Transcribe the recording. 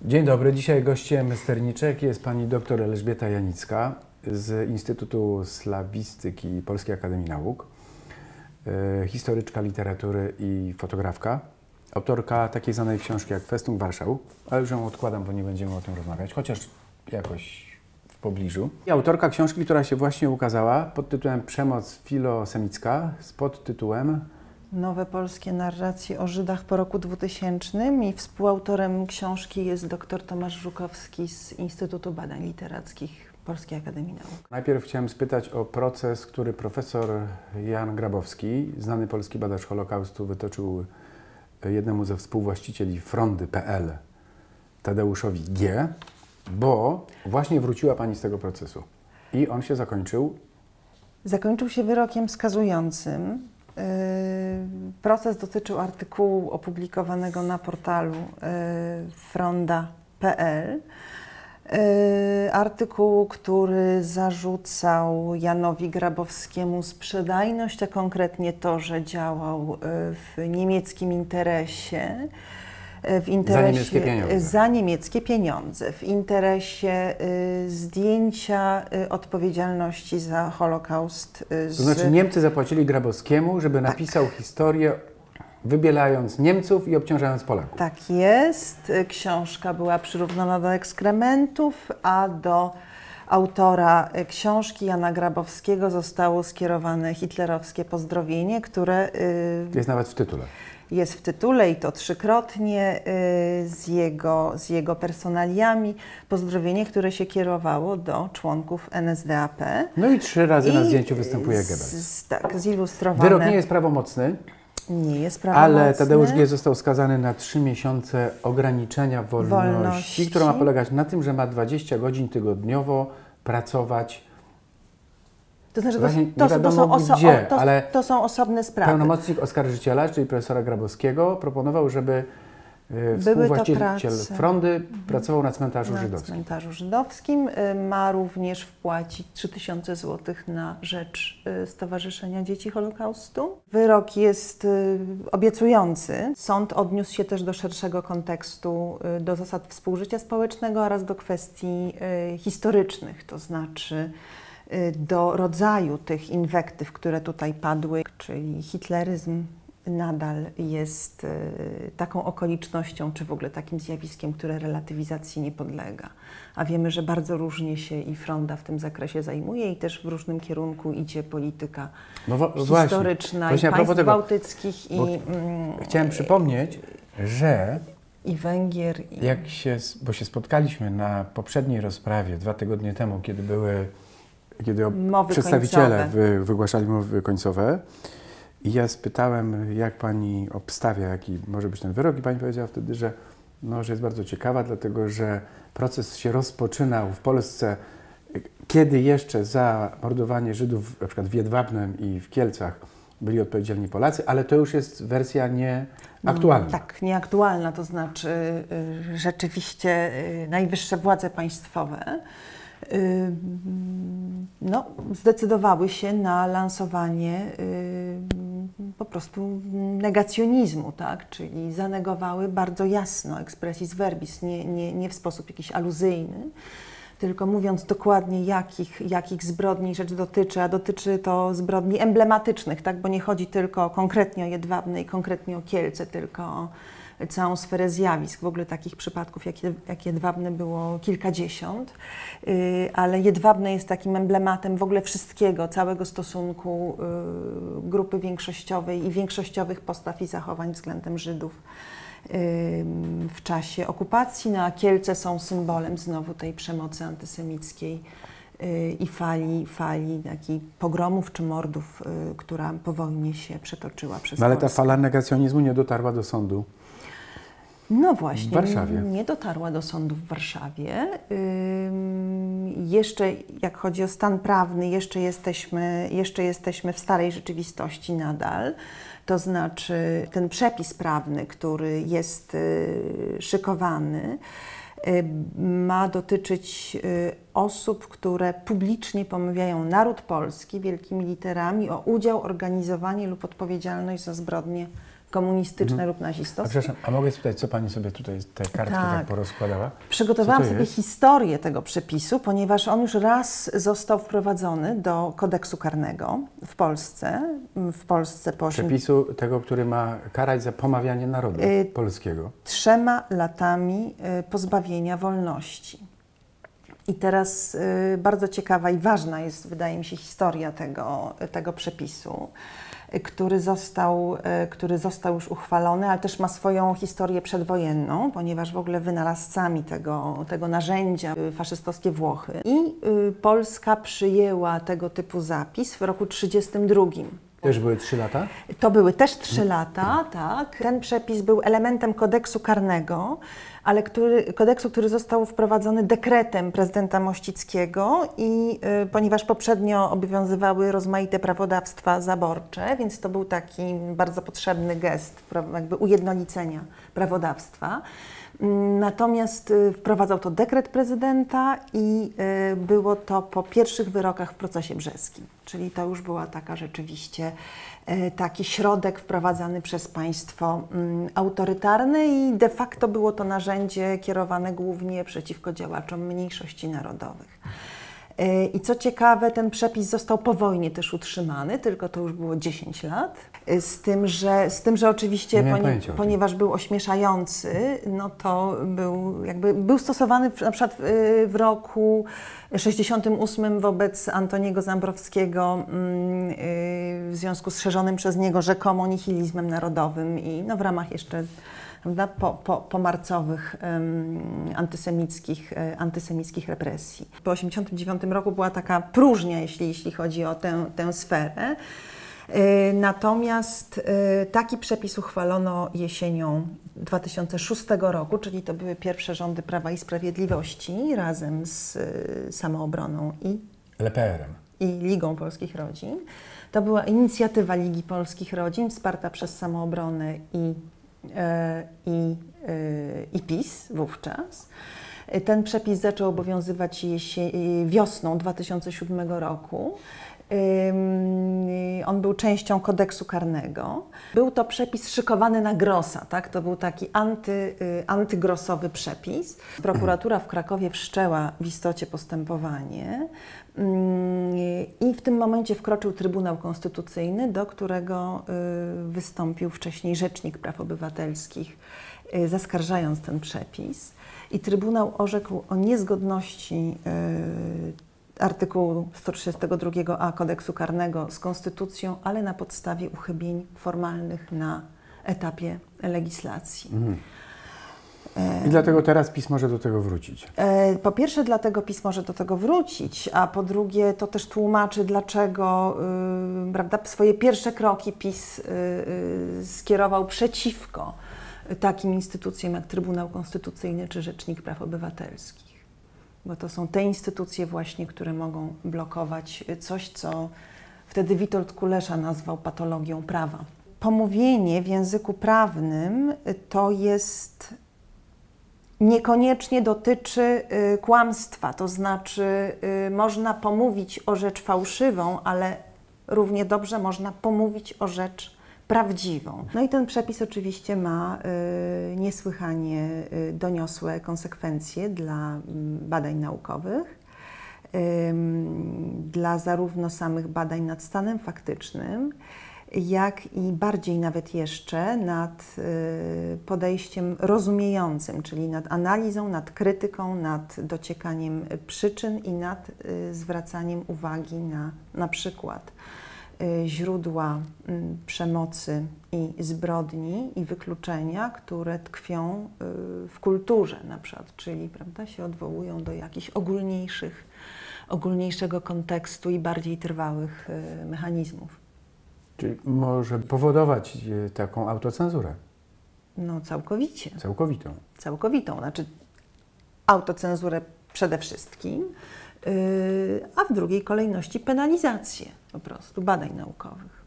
Dzień dobry. Dzisiaj gościem sterniczek jest pani dr Elżbieta Janicka z Instytutu Slawistyki Polskiej Akademii Nauk, historyczka literatury i fotografka, autorka takiej znanej książki jak Festung Warszał, ale już ją odkładam, bo nie będziemy o tym rozmawiać, chociaż jakoś w pobliżu. I autorka książki, która się właśnie ukazała pod tytułem Przemoc filosemicka z podtytułem Nowe polskie narracje o Żydach po roku 2000 i współautorem książki jest dr Tomasz Żukowski z Instytutu Badań Literackich Polskiej Akademii Nauk. Najpierw chciałem spytać o proces, który profesor Jan Grabowski, znany polski badacz Holokaustu, wytoczył jednemu ze współwłaścicieli Frondy.pl, Tadeuszowi G., bo właśnie wróciła pani z tego procesu. I on się zakończył? Zakończył się wyrokiem skazującym. Proces dotyczył artykułu opublikowanego na portalu fronda.pl. Artykułu, który zarzucał Janowi Grabowskiemu sprzedajność, a konkretnie to, że działał w niemieckim interesie, za niemieckie pieniądze, w interesie zdjęcia odpowiedzialności za Holokaust. To znaczy Niemcy zapłacili Grabowskiemu, żeby napisał historię, wybielając Niemców i obciążając Polaków. Tak jest. Książka była przyrównana do ekskrementów, a do autora książki Jana Grabowskiego zostało skierowane hitlerowskie pozdrowienie, które jest nawet w tytule. Jest w tytule i to 3-krotnie z jego personaliami. Pozdrowienie, które się kierowało do członków NSDAP. No i 3 razy na zdjęciu występuje Goebbels. Tak, zilustrowane. Wyrok nie jest prawomocny. Nie jest prawomocny. Ale Tadeusz G. został skazany na 3 miesiące ograniczenia wolności, która ma polegać na tym, że ma 20 godzin tygodniowo pracować. To znaczy, to są osobne sprawy. Pełnomocnik oskarżyciela, czyli profesora Grabowskiego, proponował, żeby współwłaściciel Frondy pracował na cmentarzu żydowskim. Na cmentarzu żydowskim. Ma również wpłacić 3000 zł na rzecz Stowarzyszenia Dzieci Holokaustu. Wyrok jest obiecujący. Sąd odniósł się też do szerszego kontekstu, do zasad współżycia społecznego oraz do kwestii historycznych, to znaczy do rodzaju tych inwektyw, które tutaj padły, czyli hitleryzm nadal jest taką okolicznością, czy w ogóle takim zjawiskiem, które relatywizacji nie podlega. A wiemy, że bardzo różnie się i Fronda w tym zakresie zajmuje i też w różnym kierunku idzie polityka historyczna właśnie i państw bałtyckich chciałem przypomnieć, że i Węgier. Bo się spotkaliśmy na poprzedniej rozprawie 2 tygodnie temu, kiedy przedstawiciele wygłaszali mowy końcowe. I ja spytałem, jak pani obstawia, jaki może być ten wyrok, i pani powiedziała wtedy, że jest bardzo ciekawa, dlatego że proces się rozpoczynał w Polsce, kiedy jeszcze za mordowanie Żydów, na przykład w Jedwabnem i w Kielcach, byli odpowiedzialni Polacy, ale to już jest wersja nieaktualna. Tak, nieaktualna, to znaczy rzeczywiście najwyższe władze państwowe zdecydowały się na lansowanie po prostu negacjonizmu, tak? Czyli zanegowały bardzo jasno expressis verbis, nie w sposób jakiś aluzyjny, tylko mówiąc dokładnie jakich zbrodni rzecz dotyczy, a dotyczy to zbrodni emblematycznych, tak? Bo nie chodzi tylko konkretnie o Jedwabne i konkretnie o Kielce, tylko o całą sferę zjawisk. W ogóle takich przypadków jak Jedwabne było kilkadziesiąt, ale Jedwabne jest takim emblematem w ogóle wszystkiego, całego stosunku grupy większościowej i większościowych postaw i zachowań względem Żydów w czasie okupacji, a Kielce są symbolem znowu tej przemocy antysemickiej i fali takich pogromów czy mordów, która po wojnie się przetoczyła przez Polskę. Ale ta fala negacjonizmu nie dotarła do sądu. No właśnie, w Warszawie. Nie dotarła do sądu w Warszawie. Jeszcze, jak chodzi o stan prawny, jeszcze jesteśmy w starej rzeczywistości nadal. To znaczy ten przepis prawny, który jest szykowany, ma dotyczyć osób, które publicznie pomawiają naród polski wielkimi literami o udział, organizowanie lub odpowiedzialność za zbrodnie komunistyczne lub nazistowskie. Przepraszam, a mogę spytać, co pani sobie tutaj te kartki tak porozkładała? Przygotowałam sobie historię tego przepisu, ponieważ on już raz został wprowadzony do kodeksu karnego w Polsce. Przepisu tego, który ma karać za pomawianie narodu polskiego. 3 latami pozbawienia wolności. I teraz bardzo ciekawa i ważna jest, wydaje mi się, historia tego przepisu, który został już uchwalony, ale też ma swoją historię przedwojenną, ponieważ w ogóle wynalazcami tego narzędzia faszystowskie Włochy. I Polska przyjęła tego typu zapis w roku 1932. Też były 3 lata? To były też 3 lata, tak. Ten przepis był elementem kodeksu karnego, ale kodeksu, który został wprowadzony dekretem prezydenta Mościckiego i ponieważ poprzednio obowiązywały rozmaite prawodawstwa zaborcze, więc to był taki bardzo potrzebny gest jakby ujednolicenia prawodawstwa. Natomiast wprowadzał to dekret prezydenta i było to po pierwszych wyrokach w procesie brzeskim. Czyli to już była taka rzeczywiście taki środek wprowadzany przez państwo autorytarne i de facto było to narzędzie kierowane głównie przeciwko działaczom mniejszości narodowych. I co ciekawe, ten przepis został po wojnie też utrzymany, tylko to już było 10 lat. Z tym, że oczywiście, ponieważ był ośmieszający, no to był stosowany na przykład w roku 1968 wobec Antoniego Zambrowskiego w związku z szerzonym przez niego rzekomo nihilizmem narodowym i no, w ramach jeszcze pomarcowych antysemickich represji. Po 1989 roku była taka próżnia, jeśli chodzi o tę sferę. Natomiast taki przepis uchwalono jesienią 2006 roku, czyli to były pierwsze rządy Prawa i Sprawiedliwości razem z Samoobroną i LPR-em i Ligą Polskich Rodzin. To była inicjatywa Ligi Polskich Rodzin wsparta przez Samoobronę i PiS wówczas. Ten przepis zaczął obowiązywać wiosną 2007 roku. On był częścią kodeksu karnego. Był to przepis szykowany na grosa, tak? To był taki antygrosowy przepis. Prokuratura w Krakowie wszczęła w istocie postępowanie i w tym momencie wkroczył Trybunał Konstytucyjny, do którego wystąpił wcześniej Rzecznik Praw Obywatelskich, zaskarżając ten przepis. I Trybunał orzekł o niezgodności artykułu 132a Kodeksu Karnego z Konstytucją, ale na podstawie uchybień formalnych na etapie legislacji. I dlatego teraz PiS może do tego wrócić? Po pierwsze dlatego PiS może do tego wrócić, a po drugie to też tłumaczy, dlaczego prawda, swoje pierwsze kroki PiS skierował przeciwko takim instytucjom jak Trybunał Konstytucyjny czy Rzecznik Praw Obywatelskich. Bo to są te instytucje właśnie, które mogą blokować coś, co wtedy Witold Kulesza nazwał patologią prawa. Pomówienie w języku prawnym to jest, niekoniecznie dotyczy kłamstwa, to znaczy można pomówić o rzecz fałszywą, ale równie dobrze można pomówić o rzecz prawdziwą. No i ten przepis oczywiście ma niesłychanie doniosłe konsekwencje dla badań naukowych, dla zarówno samych badań nad stanem faktycznym, jak i bardziej nawet jeszcze nad podejściem rozumiejącym, czyli nad analizą, nad krytyką, nad dociekaniem przyczyn i nad zwracaniem uwagi na przykład źródła przemocy i zbrodni i wykluczenia, które tkwią w kulturze na przykład, czyli prawda, się odwołują do jakichś ogólniejszego kontekstu i bardziej trwałych mechanizmów. Czyli może powodować taką autocenzurę? No całkowicie. Całkowitą. Całkowitą, znaczy autocenzurę przede wszystkim, a w drugiej kolejności penalizację po prostu badań naukowych.